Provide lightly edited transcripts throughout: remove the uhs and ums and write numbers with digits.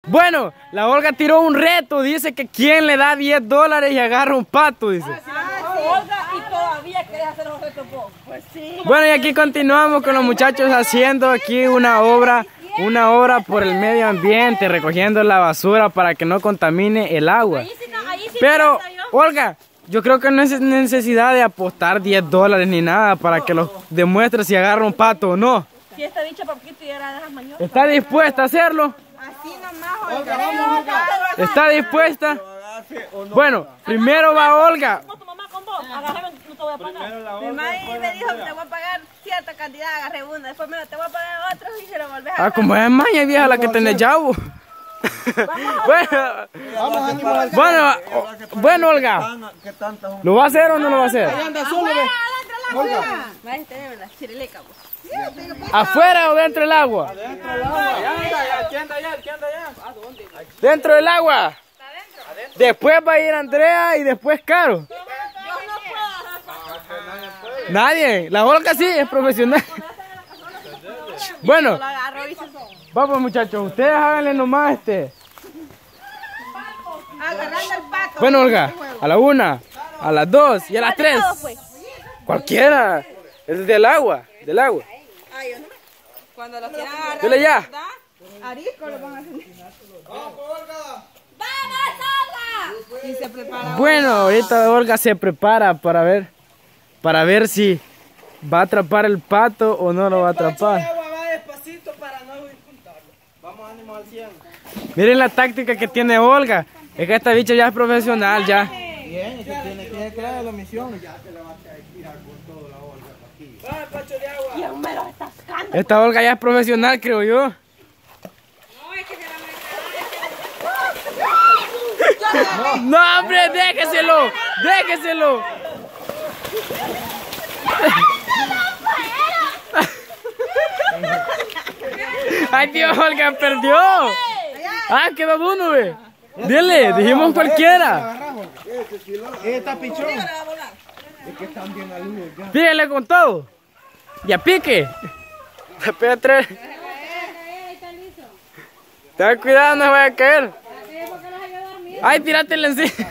Bueno, la Olga tiró un reto, dice que quién le da $10 y agarra un pato, dice. Olga, y todavía querés hacer los retos vos. Pues sí. Bueno, y aquí continuamos con los muchachos haciendo aquí una obra por el medio ambiente, recogiendo la basura para que no contamine el agua. Pero, Olga, yo creo que no es necesidad de apostar $10 ni nada para que los demuestre si agarra un pato o no. Si esta bicha poquito y era de las mañonas. ¿Está dispuesta a hacerlo? Así nomás, Olga. ¿Está dispuesta? Bueno, primero va Olga. ¿Cómo tu mamá con vos? Agarré, no te voy a pagar. Mi mamá me dijo que te voy a pagar cierta cantidad, agarré una. Después te voy a pagar otros y se lo volvés a Ah, como es maña vieja la que tenés chavo. Bueno, Olga. ¿Lo va a hacer o no lo va a hacer? ¿Afuera o dentro del agua? ¿Dentro del agua? Después va a ir Andrea y después Caro. Nadie. La Olga sí es profesional. Bueno, vamos muchachos, ustedes háganle nomás Agarrando el pato. Bueno, Olga, a la 1, a las 2 y a las 3. Cualquiera. El del agua, del agua. Ay, yo no me... Cuando lo quieran agarrar, Dile ya. arisco lo van a hacer. ¡Vamos, Olga! Y se prepara. Bueno, ahorita Olga se prepara para ver si va a atrapar el pato o no lo va a atrapar. Miren la táctica que tiene Olga. Es que esta bicha ya es profesional ya. Bien, tiene que crear la misión. Ya se la va a tirar con todo la Olga aquí. Va, pacho de agua. Dios me lo está sacando. Esta Olga ya es profesional, creo yo. No, es que se la No, hombre, déjeselo. Déjeselo. Ay, tío, Olga perdió. Ah, quedó uno, ve. Dile, dijimos cualquiera. Esta pichón. Es que están bien al luz. Píguele con todo. Ya pique. Se pega 3. Ten cuidado, no se vaya a caer. Ay, tírátela encima.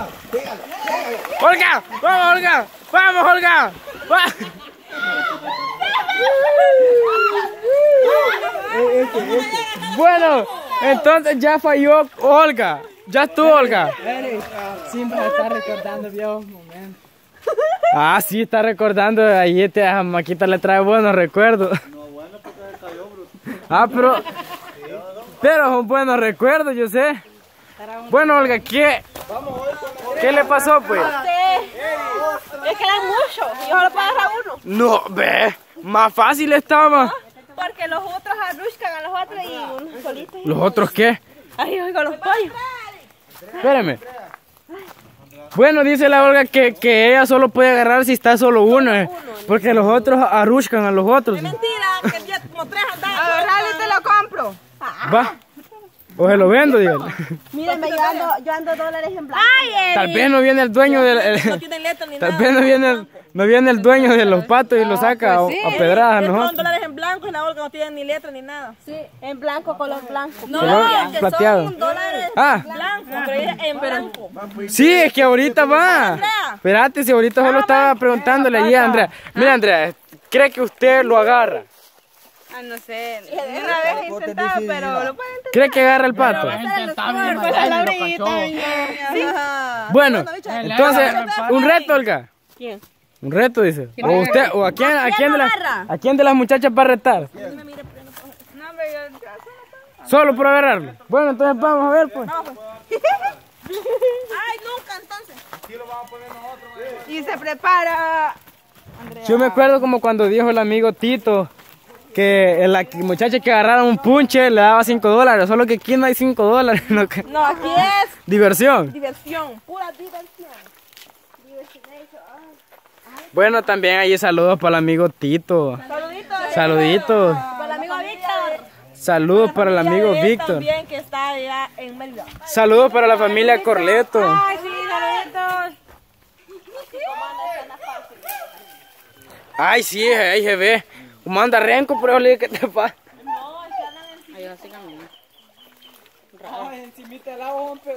Olga, vamos, Olga. Vamos, Olga. Bueno, entonces ya falló Olga. Ya estuvo Olga. Siempre está recordando viejos momentos. Ah, sí, está recordando. Ahí a Maquita le trae buenos recuerdos. No, bueno, porque se cayó, bruto. Ah, pero son buenos recuerdos, yo sé. Bueno, Olga, ¿qué le pasó, pues? Es que eran muchos. Y yo solo puedo agarrar uno. No, ve, más fácil estaba. Porque los otros arruscan a los otros y uno solito. ¿Los otros qué? Ay, oigo los pollos. Espérame. Bueno, dice la Olga que ella solo puede agarrar si está solo uno, porque los otros arruscan a los otros. Mentira, que ya como 3 andaban. agarrarlo y te lo compro. Va. O se lo vendo, dígale. Mírenme, yo ando dólares en blanco. Tal vez no viene el dueño del... No tienen letra ni Tal nada. vez no viene el dueño de los patos y lo saca a pedradas a Son nosotros. dólares en blanco y la Olga no tiene ni letra ni nada. Sí, en blanco, color blanco. No, Color que plateado. son dólares Ah, blancos, pero ella en blanco. sí, es que ahorita va. Andrea. Espérate, si ahorita solo estaba preguntándole allí a Andrea. Mira, Andrea, ¿cree que usted lo agarra? Ah, no sé. Una vez he intentado, pero lo pueden intentar. ¿Cree que agarra el pato? Bueno, entonces, un reto, Olga. ¿Quién? Un reto, dice. O usted, o a quién de las muchachas va a retar. No, hombre, yo... Solo por agarrarlo. Bueno, entonces vamos a ver, pues. Ay, nunca entonces. Y se prepara. Yo me acuerdo como cuando dijo el amigo Tito que la muchacha que agarrara un punche le daba $5. Solo que aquí no hay $5. No, No, aquí es diversión. diversión, pura diversión. Bueno, también ahí saludos para el amigo Tito. Saluditos. Saluditos. Para el amigo Víctor. Saludos para el amigo Víctor. También que está allá en Mérida. Saludos para la familia Corleto. Ay, sí, saluditos. Ay, sí, ahí se ve. Como anda renco, pero le que te pasa. No, es que andan en... Ay, así camina. Ay, encimita del agua, hombre.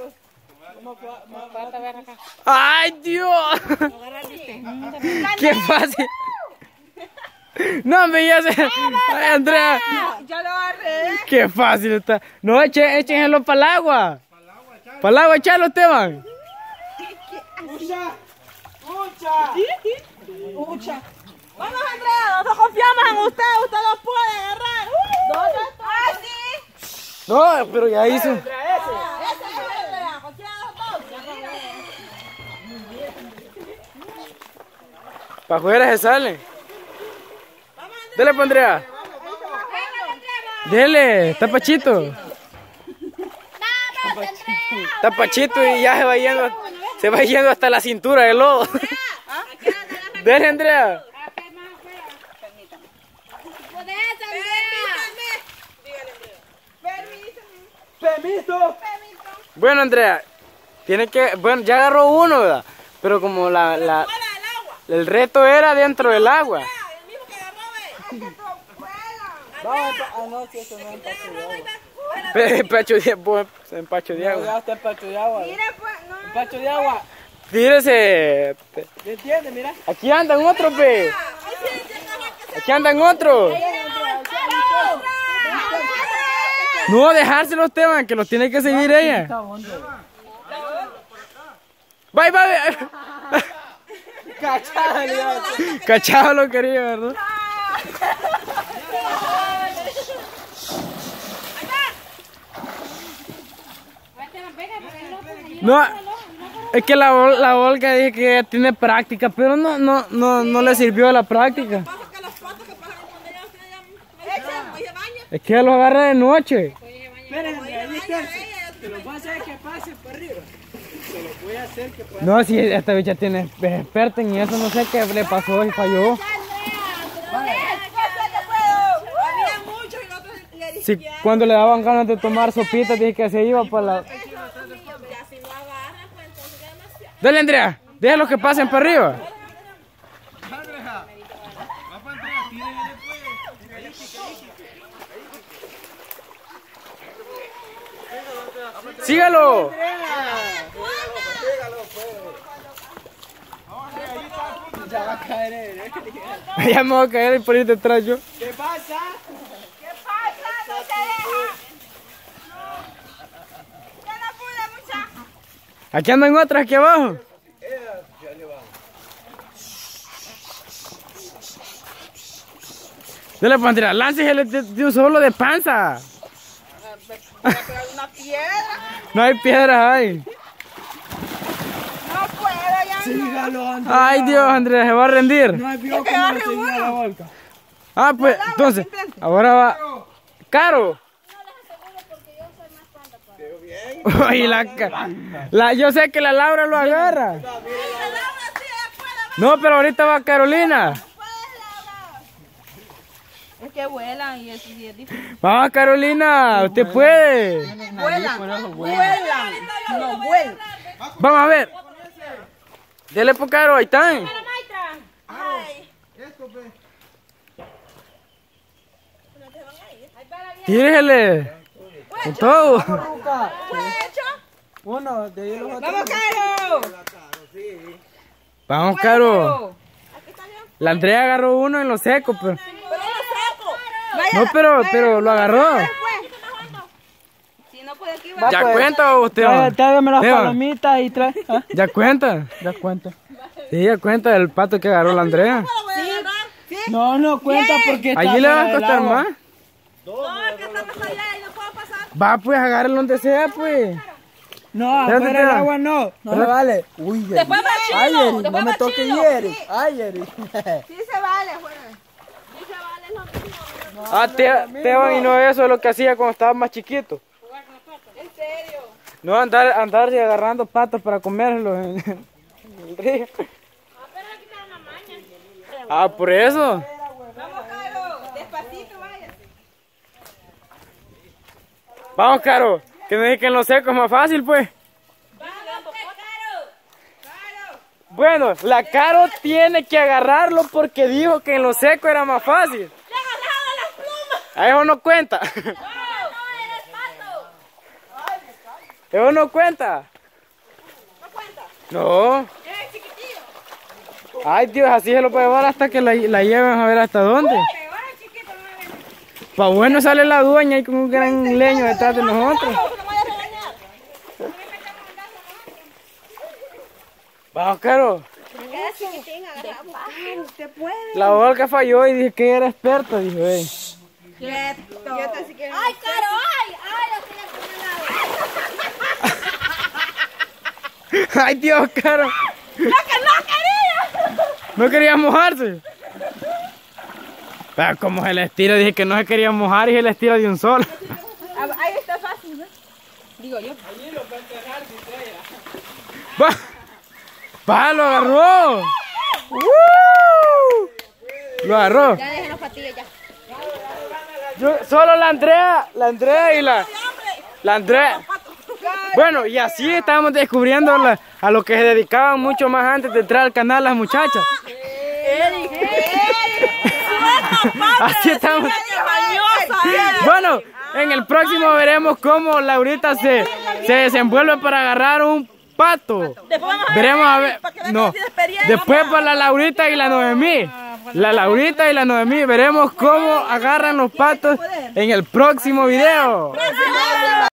¡Ay, Dios! ¡Qué fácil! No, hombre, ya se... Ay, Andrea. Ya lo agarré. ¡Qué fácil está! No, échenlo para el agua. Para el agua, echalo, Esteban. ¡Ucha! ¡Ucha! Vamos, Andrea, nosotros confiamos en usted lo puede agarrar. ¿Dónde está? ¡Ah, sí! No, pero ya hizo. Ese es Andrea, cualquiera de los dos. Para afuera se sale. Dele, pues, Andrea. Dele, está Pachito. Está Pachito y ya se va yendo hasta la cintura de lodo. Dele, Andrea. ¡Permiso! Bueno, Andrea, tiene que, bueno, ya agarró uno, ¿verdad? Pero como el reto era dentro del agua. Vamos, no, si eso no es empacho de agua. Empacho de agua. Ya está empacho de agua. Mira, pues, no. Empacho de agua. Tírese. ¿Me entiendes? Mira. Aquí andan otros, pe. Aquí andan otros. No, dejárselo, Esteban, que los tiene que seguir ella. Bye, bye. Cachado lo quería, ¿verdad? No, es que la Olga dice que ella tiene práctica, pero no le sirvió la práctica. Es que ella lo agarra de noche. Espérenme, ahí está. Se lo voy a hacer que pase para arriba. Se lo voy a hacer que pase. No, si esta bicha tiene experta en eso, no sé qué le pasó y falló. Si cuando le daban ganas de tomar sopitas, dije que se iba para la... Dale, Andrea, déjalo que pasen para arriba. ¡Sígalo! Ya va a caer, Ya me voy a caer y por ir detrás yo. ¿Qué pasa? ¿Qué pasa? No se deja. Ya no pude, muchacha. Aquí andan otras aquí abajo. Dale, pues, Andrea, láncesele de un solo de panza. Una piedra. No hay piedras ahí. No puedo, ya. Sígalo, Andrea. Ay, Dios, Andrea, se va a rendir. No vio cómo lo seguía la volca. Ah, pues, entonces, ahora va. ¡Caro! Oye, yo sé que la Laura lo agarra. No, pero ahorita va Carolina. Es que vuelan y eso sí es difícil. Vamos, Carolina, usted puede. Vuelan. No vuelan. Vamos a ver. Dele por Caro, ahí están. Tírele. Con todo. Uno de ellos. ¡Vamos, Caro! Vamos, Caro. La Andrea agarró uno en lo seco, pero... No, pero lo agarró. Si no puede aquí, ¿Ya cuenta o usted va? Tráigame las Esteban. palomitas y trae. ¿Ah? ¿Ya cuenta? Ya cuenta. Sí, ya cuenta del pato que agarró la Andrea. No cuenta porque está Allí le va a fuera del costar agua. más. No, es que está más allá y no puedo pasar. Va, pues, agárralo donde sea, pues. No, Espérate, afuera del espera. agua no. No le vale. Uy, Después va chino, Ay, Eri, después no me va toque chino. Yeri. Sí. Ay, Eri. Sí se vale, juega. Sí se vale, no. Ah, Esteban, y no eso es lo que hacía cuando estaba más chiquito. En serio. No andarse agarrando patos para comérselos en el río. Ah, por eso. Vamos, Caro. Despacito, váyase. Vamos, Caro. Que me dije que en lo seco es más fácil, pues. Vamos, Caro. Caro. Bueno, la Caro tiene que agarrarlo porque dijo que en lo seco era más fácil. ¡Le agarraba las plumas! A eso no cuenta. ¡No, eres pato! ¡Ay, ¿Eso no cuenta? ¿No cuenta? No. Es chiquitillo. Ay, Dios, así se lo puede llevar hasta que la lleven a ver hasta dónde. Pero es chiquito, no es. Pa' bueno sale la dueña y con un gran leño detrás de nosotros. No me vayas a regañar. Vamos, Caro. Es chiquitín, agarramos. Usted puede. La Olga falló y dije que era experta, dijo ella. Quieto. Yo te si quiero. ¡Ay, Caro! ¡Ay! ¡Ay, lo estoy Ay, Dios, Caro. ¡No, que no quería! No quería mojarse. Pero como se le estira, dije que no se quería mojar y se le estira de un solo. Ahí está fácil, ¿no? Digo yo. ¡Va, lo agarró! Lo agarró. Ya dejen los patillos ya. Solo la Andrea y la Andrea. Bueno, y así estábamos descubriendo a lo que se dedicaban mucho más antes de entrar al canal las muchachas. Así estamos. Bueno, en el próximo veremos cómo Laurita se desenvuelve para agarrar un pato. Veremos a ver. No. Después para la Laurita y la Noemí. La Laurita y la Noemí. Veremos cómo agarran los patos en el próximo video.